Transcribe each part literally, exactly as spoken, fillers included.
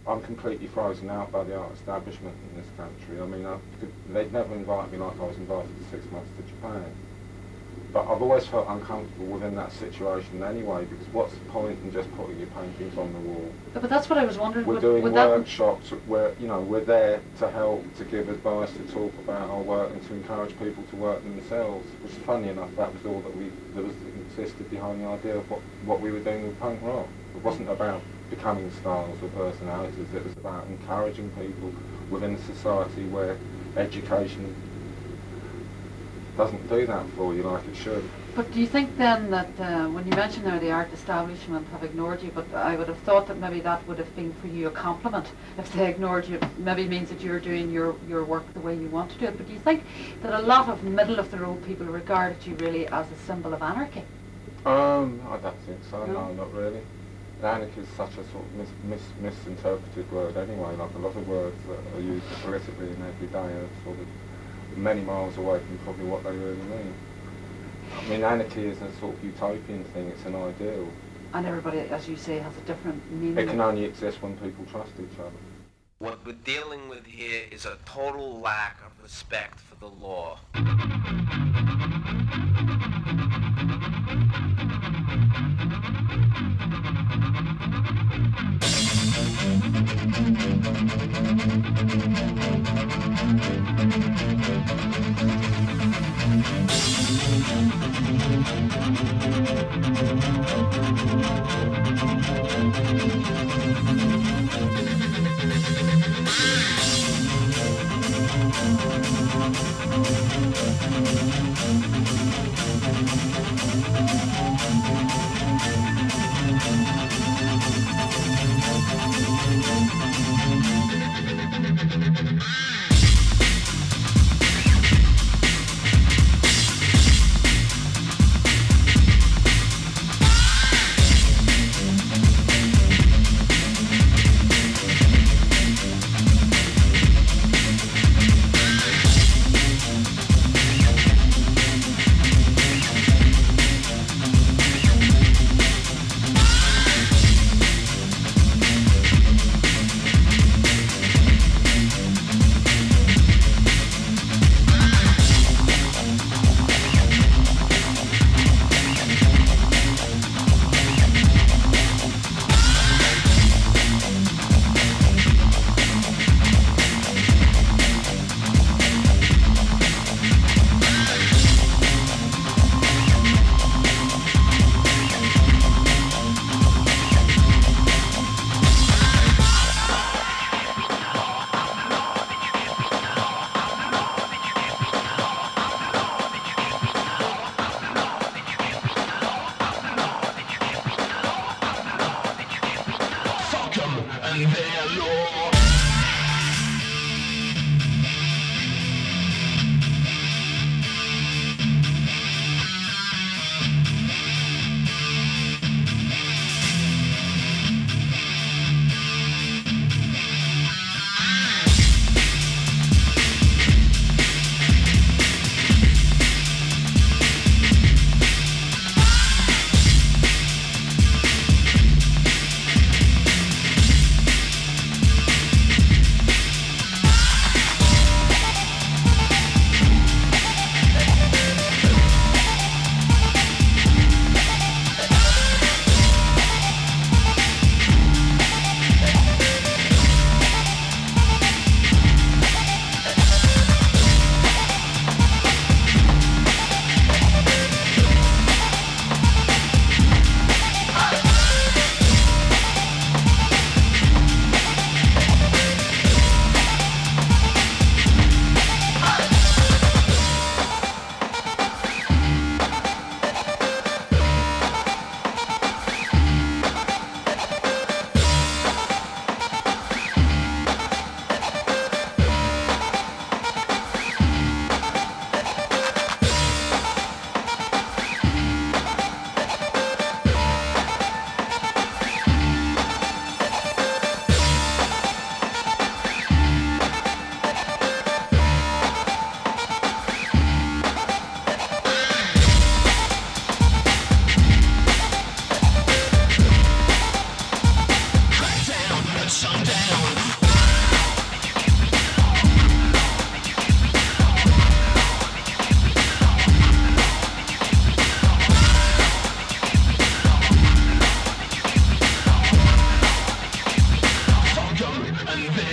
I'm completely frozen out by the art establishment in this country. I mean, I could, they'd never invite me like I was invited for six months to Japan. But I've always felt uncomfortable within that situation anyway, because what's the point in just putting your paintings on the wall? But that's what I was wondering. We're would, doing would workshops where, you know, we're there to help, to give advice, to talk about our work and to encourage people to work themselves, which is funny enough, that was all that we, that was existed behind the idea of what, what we were doing with punk rock. It wasn't about becoming styles or personalities, it was about encouraging people within a society where education doesn't do that for you like it should. But do you think then that, uh, when you mentioned there the art establishment have ignored you, but I would have thought that maybe that would have been for you a compliment. If they ignored you, maybe it means that you're doing your, your work the way you want to do it. But do you think that a lot of middle of the road people regarded you really as a symbol of anarchy? Um, I don't think so, no, no not really. Anarchy is such a sort of mis mis misinterpreted word anyway, like a lot of words that are used politically in every day are sort of many miles away from probably what they really mean. I mean, anarchy is a sort of utopian thing, it's an ideal. And everybody, as you say, has a different meaning. It can only exist when people trust each other. What we're dealing with here is a total lack of respect for the law.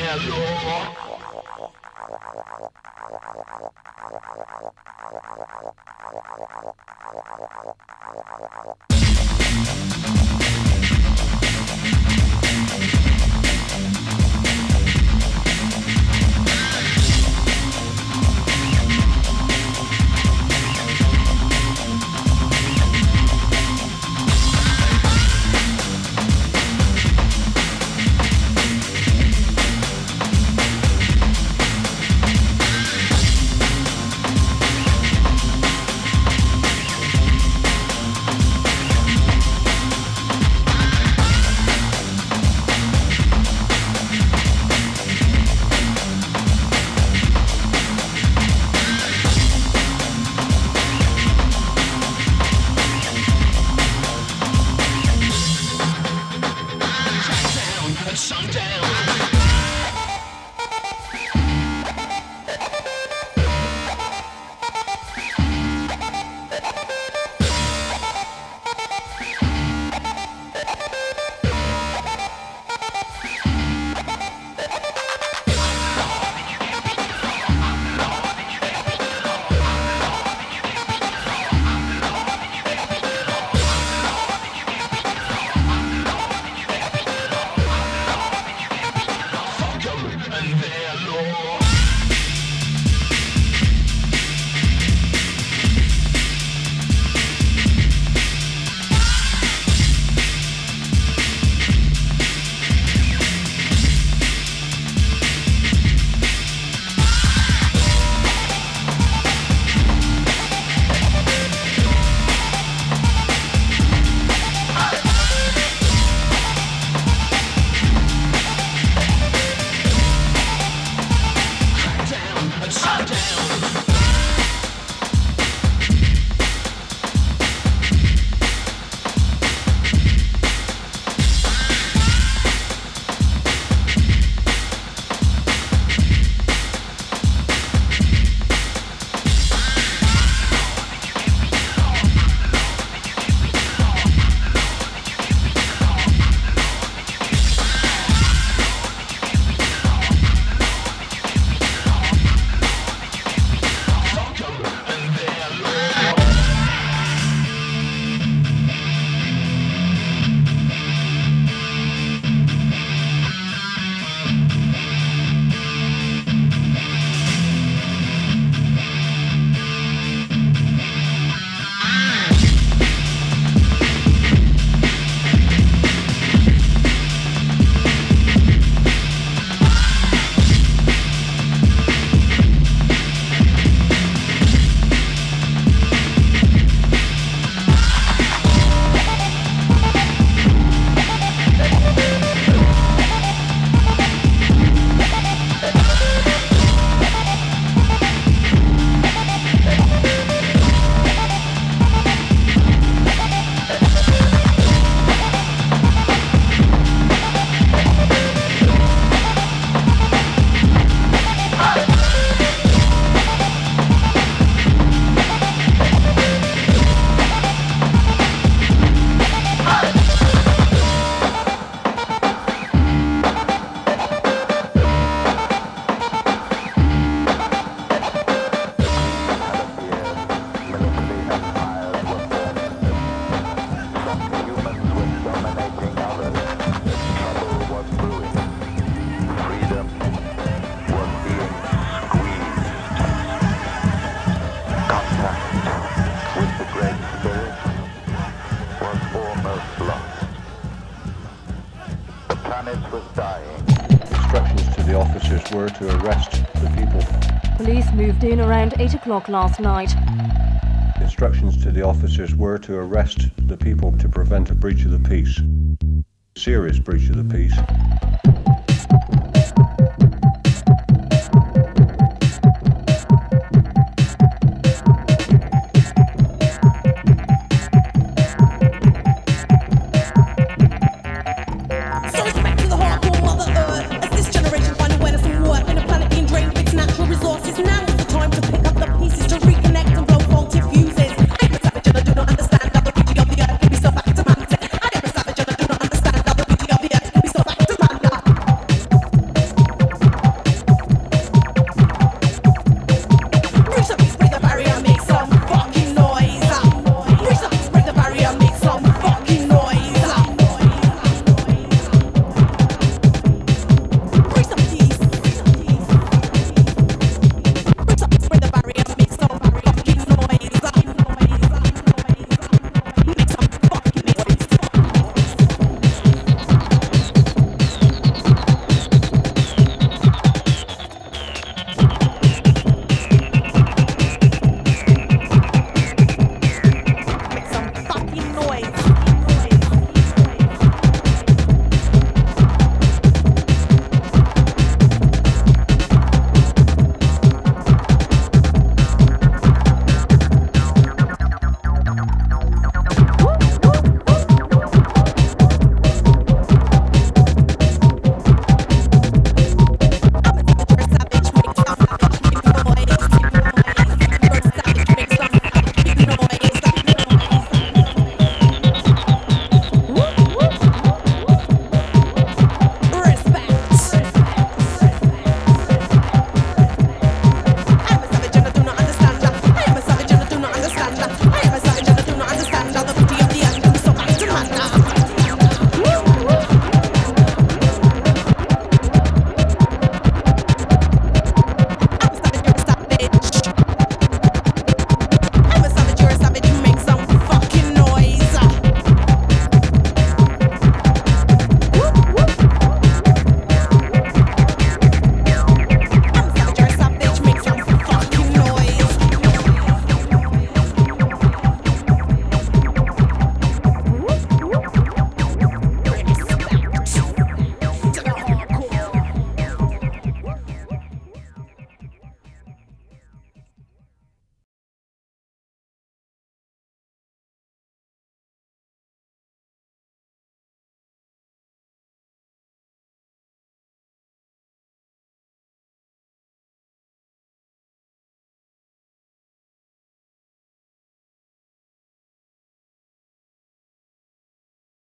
were to arrest the people. Police moved in around eight o'clock last night. Instructions to the officers were to arrest the people to prevent a breach of the peace. Serious breach of the peace.